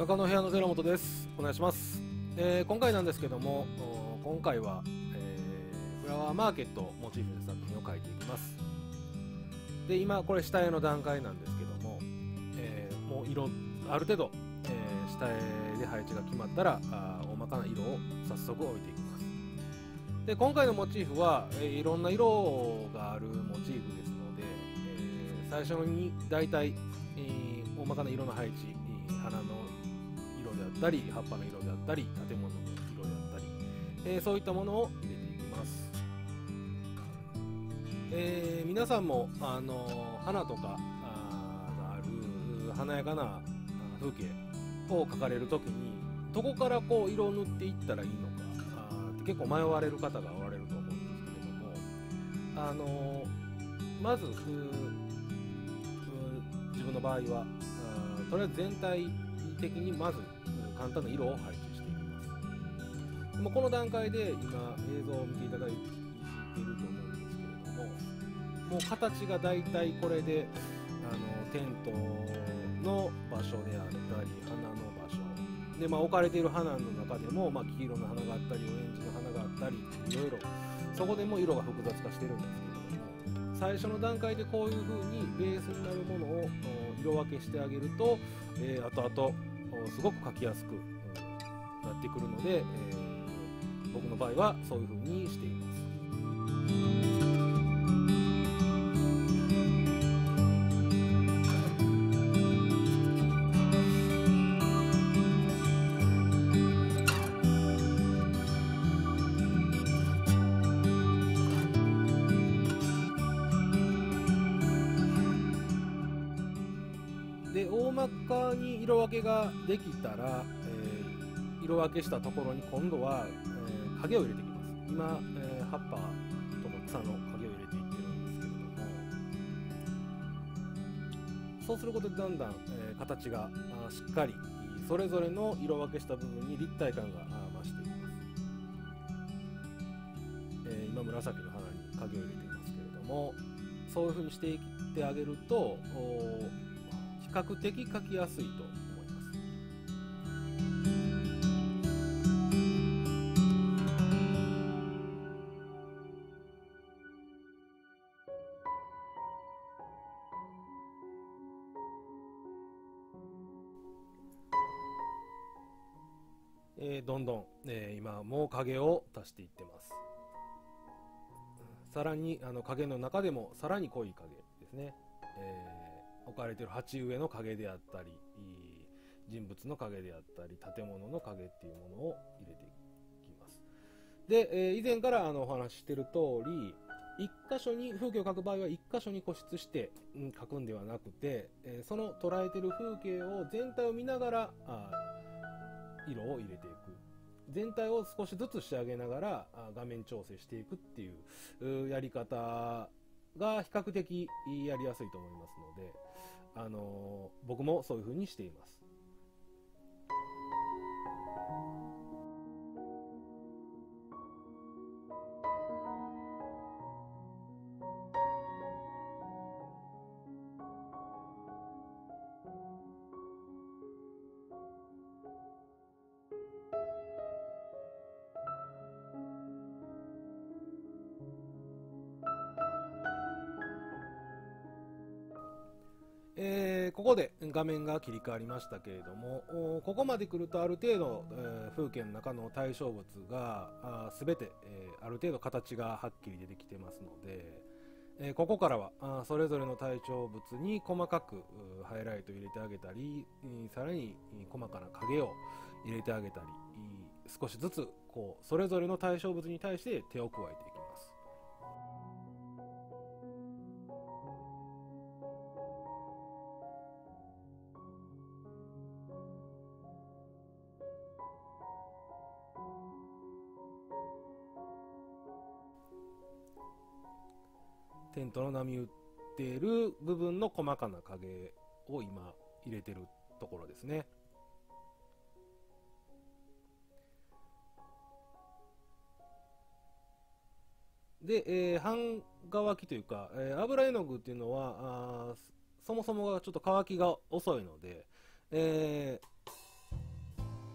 画家の部屋の寺本です。お願いします。今回なんですけども、今回は、フラワーマーケットをモチーフに作品を描いていきます。で、今これ下絵の段階なんですけども、もう色ある程度、下絵で配置が決まったら大まかな色を早速置いていきます。で、今回のモチーフは、いろんな色があるモチーフですので、最初にだいたい、大まかな色の配置、花の色であったり葉っぱの色であったり建物の色であったり、そういったものを入れていきます。皆さんも花とかがある華やかな風景を描かれるときにどこからこう色を塗っていったらいいのかって結構迷われる方がおられると思うんですけれども、まず自分の場合はとりあえず全体的にまず簡単な色を配置していきます。もうこの段階で今映像を見ていただいていると思うんですけれども、もう形がだいたいこれでテントの場所であったり花の場所で、置かれている花の中でも、黄色の花があったりオレンジの花があったりいろいろそこでも色が複雑化してるんですけれども、最初の段階でこういう風にベースになるものを色分けしてあげると、後々すごく描きやすくなってくるので、僕の場合はそういう風にしています。で、大まかに色分けができたら、色分けしたところに今度は、影を入れていきます。今、葉っぱとか草の影を入れていってるんですけれども、そうすることでだんだん、形がしっかりそれぞれの色分けした部分に立体感が増していきます。今紫の花に影を入れていますけれども、そういう風にしていってあげると比較的描きやすいと思います。どんどん、今も影を足していってます。さらに影の中でもさらに濃い影ですね、置かれている鉢植えの影であったり人物の影であったり建物の影っていうものを入れていきます。で、以前からお話ししている通り、一箇所に風景を描く場合は一箇所に固執して描くんではなくて、その捉えている風景を全体を見ながら色を入れていく、全体を少しずつ仕上げながら画面調整していくっていうやり方が比較的やりやすいと思いますので、僕もそういう風にしています。ここで画面が切り替わりましたけれども、ここまで来るとある程度、風景の中の対象物が全て、ある程度形がはっきり出てきてますので、ここからはそれぞれの対象物に細かくハイライトを入れてあげたり、さらに細かな影を入れてあげたり、少しずつそれぞれの対象物に対して手を加えていきます。テントの波打っている部分の細かな影を今入れてるところですね。で、半乾きというか、油絵の具っていうのはそもそもがちょっと乾きが遅いので、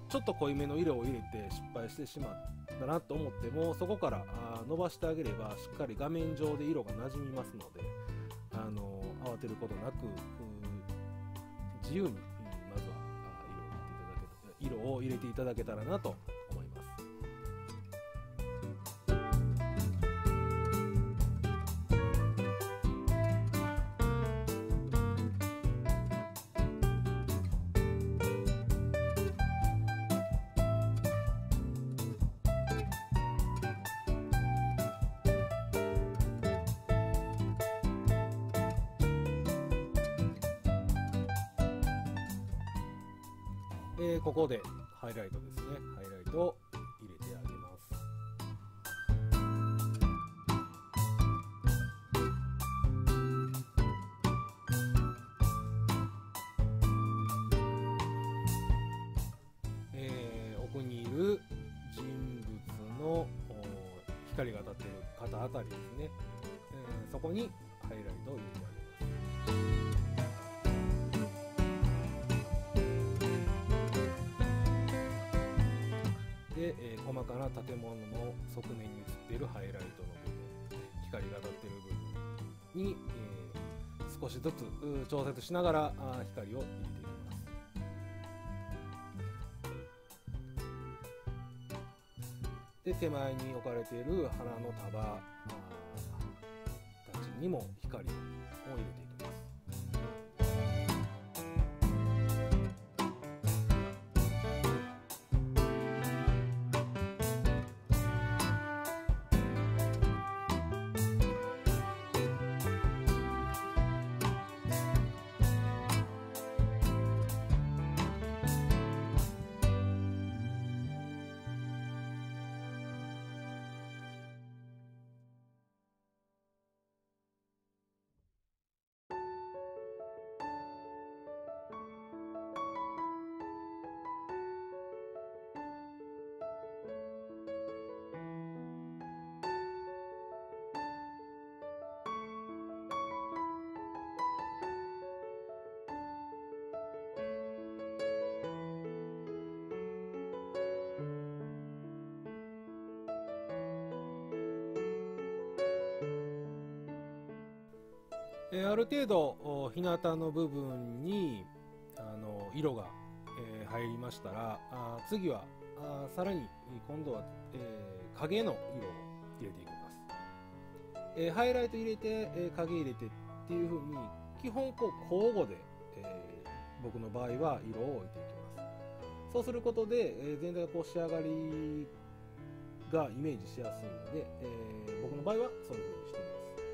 ちょっと濃いめの色を入れて失敗してしまったなと思っても、そこから伸ばしてあげればしっかり画面上で色が馴染みますので、慌てることなく自由に、まずは色を入れていただけたらなと思います。ここでハイライトですね。ハイライトを入れてあげます。奥にいる人物の光が当たっている肩あたりですね。そこにハイライトを入れてあげます。で、細かな建物の側面に映っているハイライトの部分、光が当たっている部分に、少しずつ調節しながら光を入れていきます。で、手前に置かれている花の束たちにも光を入れていきます。ある程度日向の部分に色が、入りましたら、次はさらに今度は、影の色を入れていきます。ハイライト入れて、影入れてっていう風に基本交互で、僕の場合は色を置いていきます。そうすることで、全体が仕上がりがイメージしやすいので、僕の場合はそういう風にしています。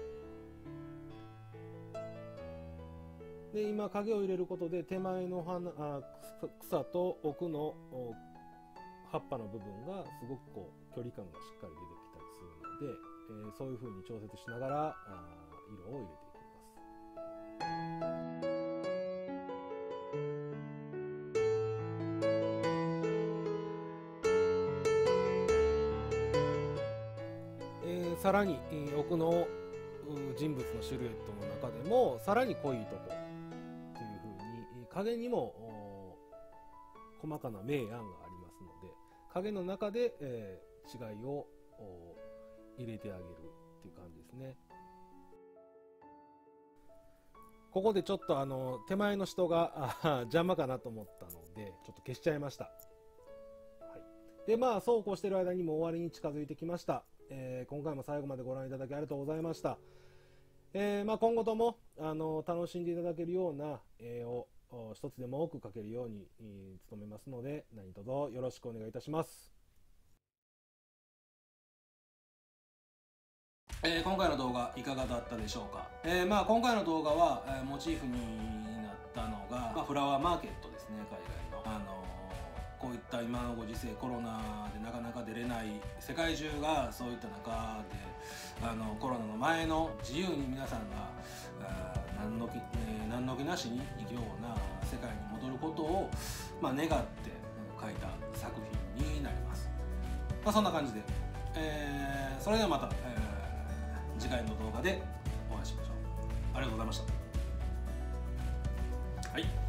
で、今影を入れることで手前の草と奥の葉っぱの部分がすごく距離感がしっかり出てきたりするので、そういう風に調節しながら色を入れていきます。さらに奥の人物のシルエットの中でもさらに濃いとこっていう風に影にも細かな明暗がありますので、影の中で、違いを入れてあげるっていう感じですね。ここでちょっと手前の人が邪魔かなと思ったのでちょっと消しちゃいました。はい、でそうこうしてる間にも終わりに近づいてきました。今回も最後までご覧いただきありがとうございました。今後とも楽しんでいただけるような絵を一つでも多く描けるように努めますので、何卒よろしくお願いいたします。今回の動画いかがだったでしょうか。今回の動画は、モチーフになったのが、フラワーマーケットですね。海外のこういった今のご時世、コロナでなかなか出れない世界中がそういった中でコロナの前の自由に皆さんが何の気なしに生きような世界に戻ることを、願って描いた作品になります。そんな感じで、それではまた、次回の動画でお会いしましょう。ありがとうございました。はい。